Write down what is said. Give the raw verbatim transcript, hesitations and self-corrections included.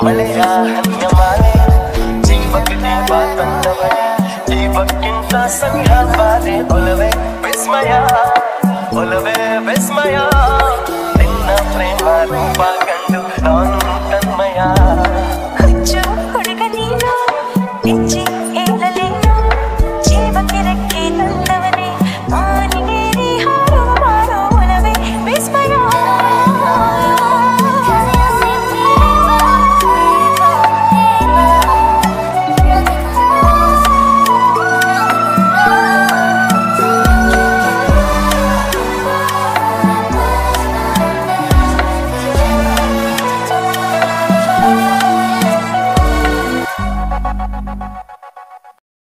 ಒಳೆಯ ಹನ್ಯಮಾಲೆ ಜೀವಕ್ಕೆ ದೀಪ ತಂದವಳೆ ಜೀವಕ್ಕಿಂತ ಸನ್ಯ ಬಾರೆ ಒಲವೇ ವಿಸ್ಮಯ ಒಲವೇ ವಿಸ್ಮಯ ನಿನ್ನ ಪ್ರೇಮ ರೂಪ ಕಂಡು ನಾನು ತನ್ಮಯ ಹುಚ್ಚು ಹುಡುಗ ನೀನು ನೆಚ್ಚಿ ಹೇಳಲೇನು ಜೀವಕ್ಕೆ ರೆಕ್ಕೆ ತಂದವನೇ ಮಾನಿಗೇರಿ ಹಾರೋ ಮಾರೋ ಒಲವೇ ವಿಸ್ಮಯ